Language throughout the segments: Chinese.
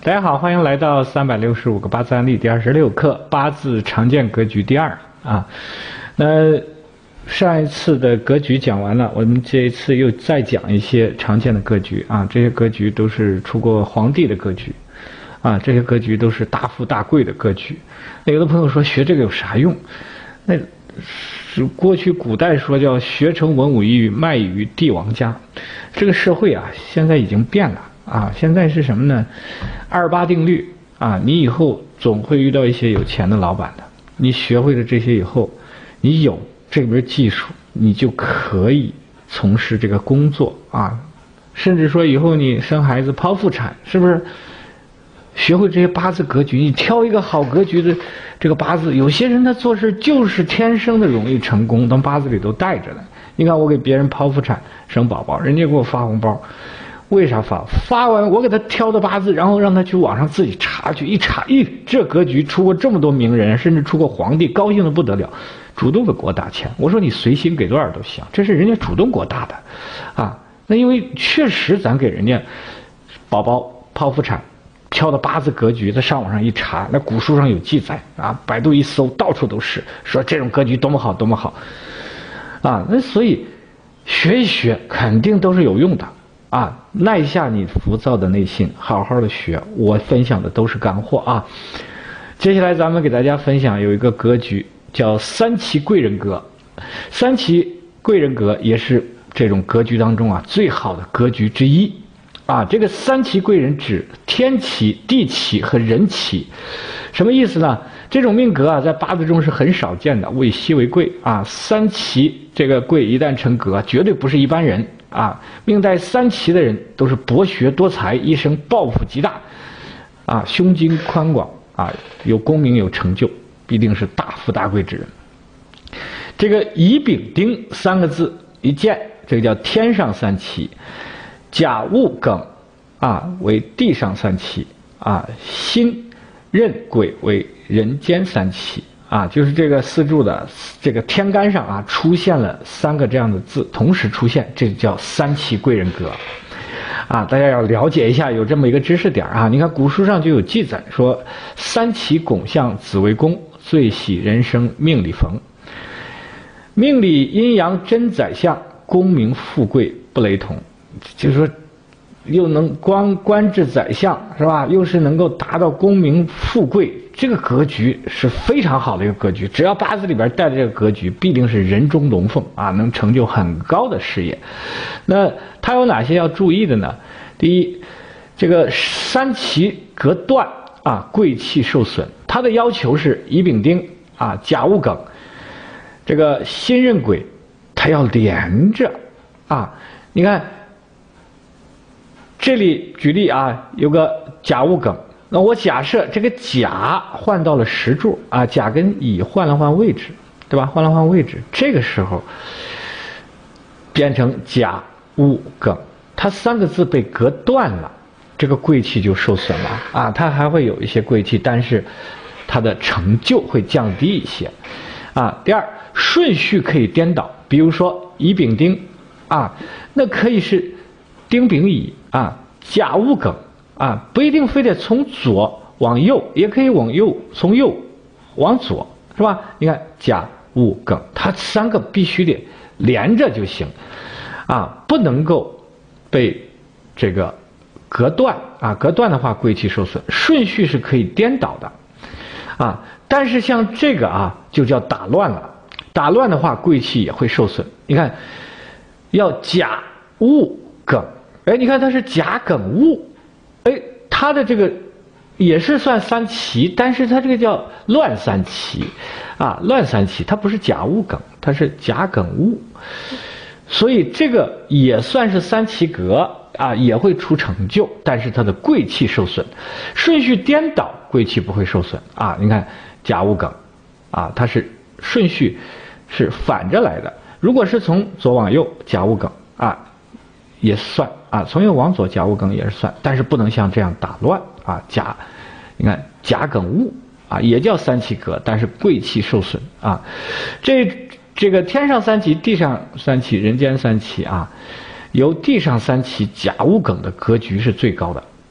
大家好，欢迎来到365个八字案例第26课，八字常见格局第2啊。那上一次的格局讲完了，我们这一次又再讲一些常见的格局啊。这些格局都是出过皇帝的格局啊，这些格局都是大富大贵的格局。那有的朋友说学这个有啥用？那是过去古代说叫学成文武艺，卖于帝王家。这个社会啊，现在已经变了。现在是什么呢？28定律啊，你以后总会遇到一些有钱的老板的。你学会了这些以后，你有这门技术，你就可以从事这个工作啊。甚至说以后你生孩子剖腹产，是不是？学会这些八字格局，你挑一个好格局的这个八字，有些人他做事就是天生的容易成功，当八字里都带着的。你看我给别人剖腹产生宝宝，人家给我发红包。为啥发完我给他挑的八字，然后让他去网上自己查去，一查，这格局出过这么多名人，甚至出过皇帝，高兴的不得了，主动的给我打钱。我说你随心给多少都行，这是人家主动给我打的啊。那因为确实咱给人家宝宝剖腹产挑的八字格局，在上网上一查，那古书上有记载啊，百度一搜到处都是说这种格局多么好多么好啊。那所以学一学肯定都是有用的啊，耐下你浮躁的内心，好好的学。我分享的都是干货啊。接下来咱们给大家分享有一个格局叫三奇贵人格。三奇贵人格也是这种格局当中最好的格局之一啊。这个三奇贵人指天奇、地奇和人奇。什么意思呢？这种命格在八字中是很少见的，为稀为贵啊。三奇这个贵一旦成格，绝对不是一般人啊。命带三奇的人都是博学多才，一生抱负极大啊，胸襟宽广啊，有功名有成就，必定是大富大贵之人。这个乙丙丁3个字一见，这个叫天上三奇。甲戊庚啊为地上三奇啊，辛壬癸为人间三奇啊，就是这个四柱的这个天干上出现了3个这样的字同时出现，这叫三奇贵人格啊。大家要了解一下，有这么一个知识点啊。你看古书上就有记载说，三奇拱相子为宫，最喜人生命里逢。命里阴阳真宰相，功名富贵不雷同。就是说又能官至宰相是吧，又是能够达到功名富贵，这个格局是非常好的一个格局。只要八字里边带的这个格局，必定是人中龙凤啊，能成就很高的事业。那它有哪些要注意的呢？第一，这个三奇格断啊，贵气受损。它的要求是乙丙丁啊，甲戊庚，这个辛壬癸，它要连着啊。你看这里举例啊，有个甲戊庚，那我假设这个甲换到了10柱啊，甲跟乙换了换位置，对吧？换了换位置，这个时候变成甲戊庚，它3个字被隔断了，这个贵气就受损了啊。它还会有一些贵气，但是它的成就会降低一些啊。第二，顺序可以颠倒，比如说乙丙丁啊，那可以是丁丙乙啊，甲戊庚啊，不一定非得从左往右，也可以从右往左，是吧？你看甲戊庚，它3个必须得连着就行啊，不能够被这个隔断啊，隔断的话贵气受损。顺序是可以颠倒的啊，但是像这个就叫打乱了，打乱的话贵气也会受损。你看要甲戊庚，哎，你看它是甲庚戊，哎，它的这个也是算三奇，但是它这个叫乱三奇啊，乱三奇，它不是甲戊庚，它是甲庚戊，所以这个也算是三奇格啊，也会出成就，但是它的贵气受损。顺序颠倒，贵气不会受损啊。你看甲戊庚啊，它是顺序是反着来的，如果是从左往右，甲戊庚啊也算啊，从右往左甲戊庚也是算，但是不能像这样打乱啊。你看甲庚戊啊，也叫三奇格，但是贵气受损啊。这个天上三奇、地上三奇、人间三奇啊，由地上三奇甲戊庚的格局是最高的，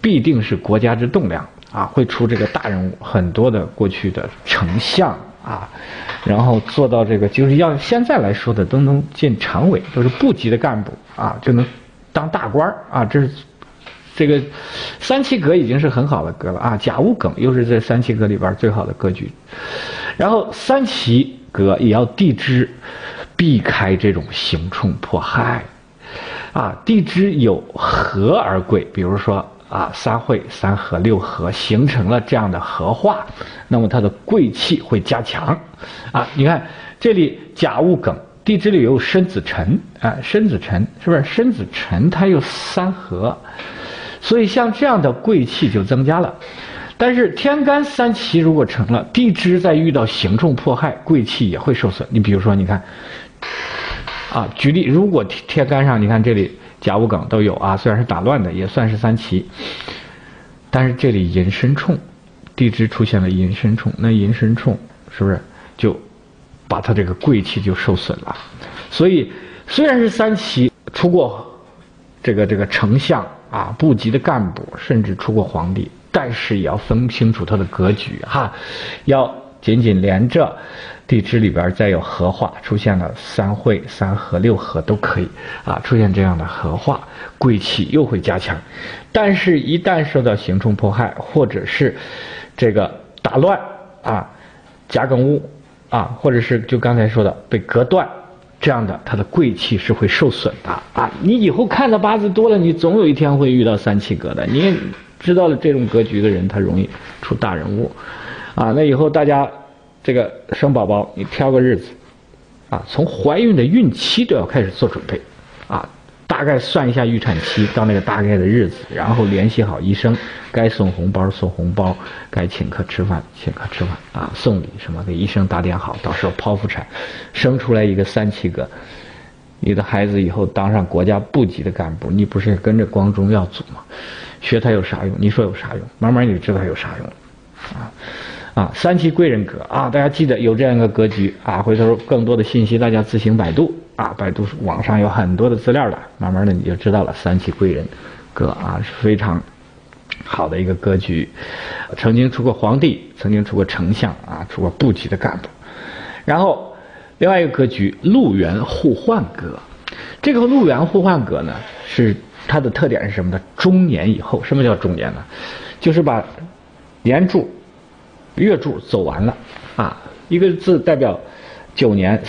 必定是国家之栋梁啊，会出这个大人物，很多的过去的丞相啊，然后做到这个就是要现在来说的都能进常委，都是部级的干部啊，就能当大官啊，这个三七格已经是很好的格了啊，甲戊庚又是这三七格里边最好的格局。然后三七格也要地支避开这种刑冲迫害啊，地支有合而贵，比如说啊三会、三合、六合形成了这样的合化，那么它的贵气会加强啊。你看这里甲戊庚。地支里有申子辰啊，申子辰是不是？申子辰它有三合，所以像这样的贵气就增加了。但是天干三奇如果成了，地支在遇到刑冲迫害，贵气也会受损。你比如说，你看啊，举例，如果天干上你看这里甲戊庚都有啊，虽然是打乱的，也算是三奇，但是这里寅申冲，地支出现了寅申冲，那寅申冲是不是就把他这个贵气就受损了？所以虽然是三奇，出过这个丞相啊，部级的干部，甚至出过皇帝，但是也要分清楚他的格局哈，要紧紧连着地支里边再有合化，出现了三会、三合、六合都可以啊，出现这样的合化，贵气又会加强。但是，一旦受到刑冲迫害，或者是这个打乱啊，甲庚戊啊，或者是就刚才说的被隔断，这样的它的贵气是会受损的啊。你以后看的八字多了，你总有一天会遇到三七格的。你也知道了这种格局的人，他容易出大人物啊。那以后大家这个生宝宝，你挑个日子啊，从怀孕的孕期都要开始做准备啊。大概算一下预产期到那个大概的日子，然后联系好医生，该送红包送红包，该请客吃饭请客吃饭啊，送礼什么给医生打点好，到时候剖腹产，生出来一个三七格，你的孩子以后当上国家部级的干部，你不是跟着光宗耀祖吗？学他有啥用？你说有啥用？慢慢你就知道有啥用啊，三七贵人格啊，大家记得有这样一个格局啊，回头更多的信息大家自行百度啊，百度网上有很多的资料的，慢慢的你就知道了。三七贵人格啊是非常好的一个格局，曾经出过皇帝，曾经出过丞相啊，出过部级的干部。然后另外一个格局禄元互换格，这个禄元互换格呢，是它的特点是什么呢？中年以后，什么叫中年呢？就是把年柱月柱走完了啊，一个字代表9年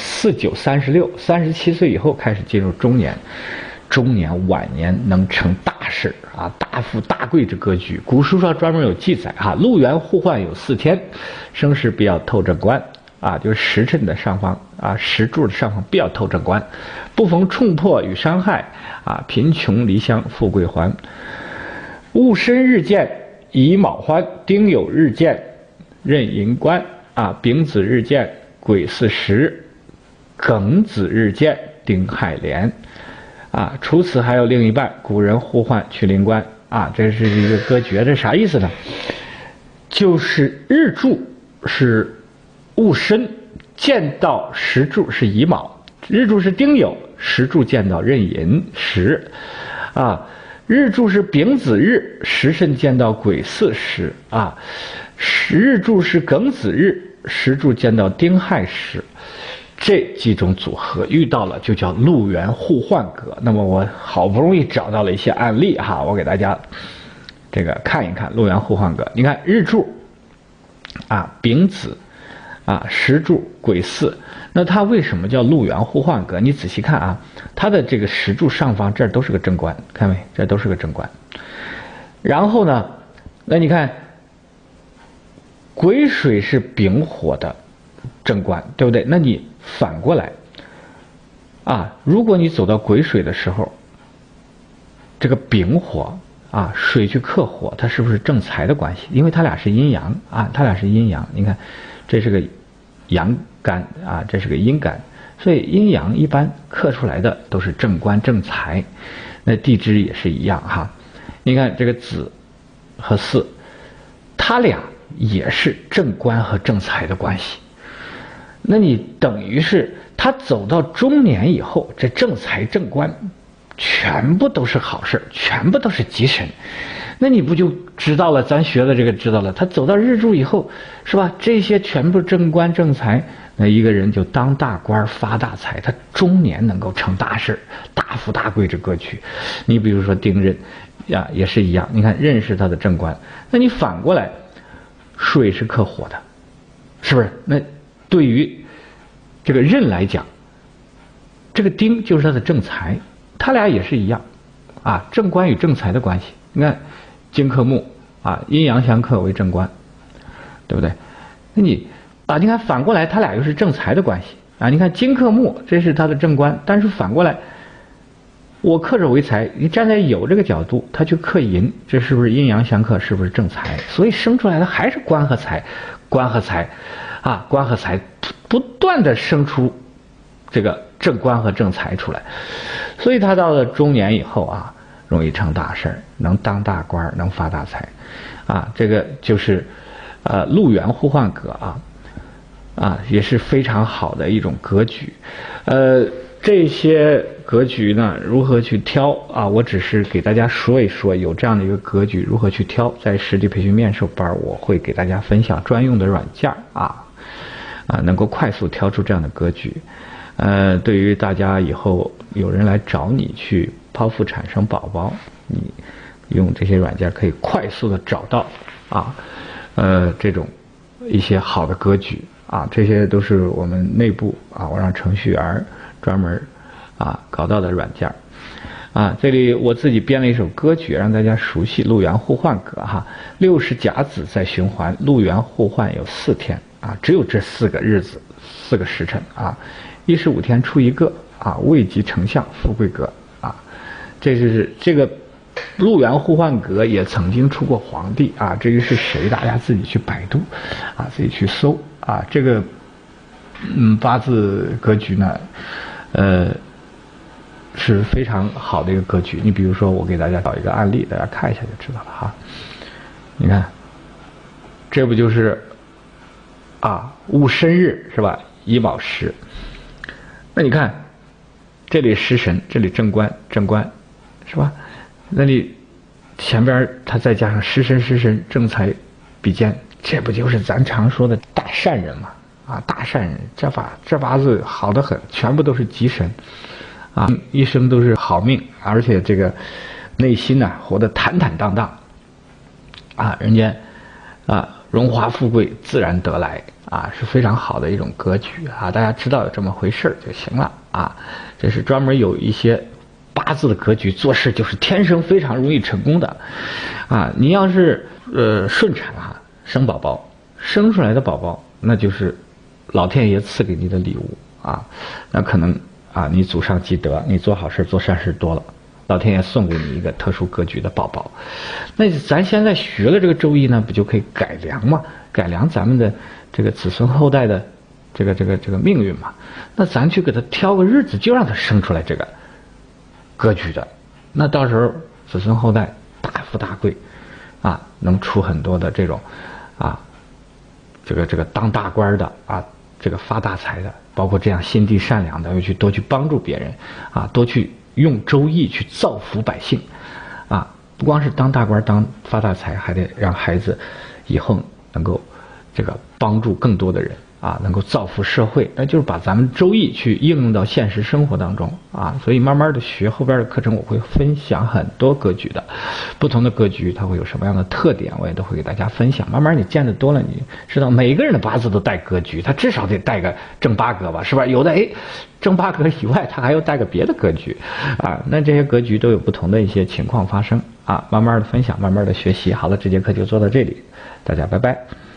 ，4、9、36，37岁以后开始进入中年，中年晚年能成大事啊，大富大贵之格局。古书上专门有记载哈，禄元互换有4天，生时必要透正官啊，就是时辰的上方啊，时柱的上方必要透正官，不逢冲破与伤害啊，贫穷离乡富贵还。戊申日见乙卯欢，丁酉日见壬寅官啊，丙子日见癸巳时，庚子日见丁亥连啊。除此还有另一半，古人互换去临官啊，这是一个格局。这啥意思呢？就是日柱是戊申，见到时柱是乙卯，日柱是丁酉，时柱见到壬寅时啊。日柱是丙子日，时辰见到癸巳时啊。日柱是庚子日，时柱见到丁亥时，这几种组合遇到了就叫禄元互换格。那么我好不容易找到了一些案例哈，我给大家这个看一看禄元互换格。你看日柱啊丙子啊时柱癸巳，那它为什么叫禄元互换格？你仔细看啊，它的这个时柱上方这儿都是个正官，看没？这都是个正官。然后呢，那你看癸水是丙火的正官，对不对？那你反过来啊，如果你走到癸水的时候，这个丙火啊，水去克火，它是不是正财的关系？因为它俩是阴阳啊，它俩是阴阳。你看，这是个阳干啊，这是个阴干，所以阴阳一般克出来的都是正官正财。那地支也是一样哈，你看这个子和巳，它俩也是正官和正财的关系。那你等于是他走到中年以后，这正财正官全部都是好事，全部都是吉神。那你不就知道了？咱学了这个知道了，他走到日柱以后，是吧？这些全部正官正财，那一个人就当大官发大财，他中年能够成大事，大富大贵这格局。你比如说丁壬呀，也是一样。你看壬是他的正官，那你反过来，水是克火的，是不是？那对于这个壬来讲，这个丁就是他的正财，他俩也是一样啊，正官与正财的关系。你看金克木啊，阴阳相克为正官，对不对？那你看反过来，他俩又是正财的关系啊。你看金克木，这是他的正官，但是反过来，我克者为财，你站在有这个角度，他去克寅，这是不是阴阳相克？是不是正财？所以生出来的还是官和财，官和财啊，官和财不断的生出这个正官和正财出来，所以他到了中年以后啊，容易成大事，能当大官，能发大财，啊，这个就是禄元互换格啊，也是非常好的一种格局。这些格局呢，如何去挑啊？我只是给大家说一说，有这样的一个格局如何去挑。在实地培训面授班，我会给大家分享专用的软件能够快速挑出这样的格局。对于大家以后有人来找你去剖腹产生宝宝，你用这些软件可以快速的找到这种一些好的格局这些都是我们内部我让程序员专门搞到的软件这里我自己编了一首歌曲让大家熟悉禄元互换格60甲子在循环，禄元互换有4天只有这4个日子4个时辰15天出一个未及成相富贵格这就是这个禄元互换格也曾经出过皇帝至于是谁，大家自己去百度自己去搜这个八字格局呢是非常好的一个格局。你比如说我给大家找一个案例，大家看一下就知道了你看这不就是戊申日是吧，乙卯时，那你看这里食神，这里正官是吧，那你前边他再加上食神正财比肩，这不就是咱常说的大善人吗大善人，这八字好得很，全部都是吉神一生都是好命，而且这个内心活得坦坦荡荡人间荣华富贵自然得来是非常好的一种格局大家知道有这么回事就行了这是专门有一些八字的格局，做事就是天生非常容易成功的你要是顺产生宝宝，生出来的宝宝那就是老天爷赐给你的礼物那可能你祖上积德，你做好事做善事多了，老天爷送给你一个特殊格局的宝宝。那咱现在学了这个周易呢，不就可以改良吗？改良咱们的这个子孙后代的这个命运嘛。那咱去给他挑个日子，就让他生出来这个格局的，那到时候子孙后代大富大贵能出很多的这种这个当大官的这个发大财的，包括这样心地善良的，又多去帮助别人多去用周易去造福百姓不光是当大官当发大财，还得让孩子以后能够这个帮助更多的人能够造福社会，那就是把咱们周易去应用到现实生活当中所以慢慢的学后边的课程，我会分享很多格局的，不同的格局它会有什么样的特点，我也都会给大家分享。慢慢你见得多了，你知道每个人的八字都带格局，他至少得带个正八格吧，是吧？有的正八格以外，他还要带个别的格局那这些格局都有不同的一些情况发生慢慢的分享，慢慢的学习。好了，这节课就做到这里，大家拜拜。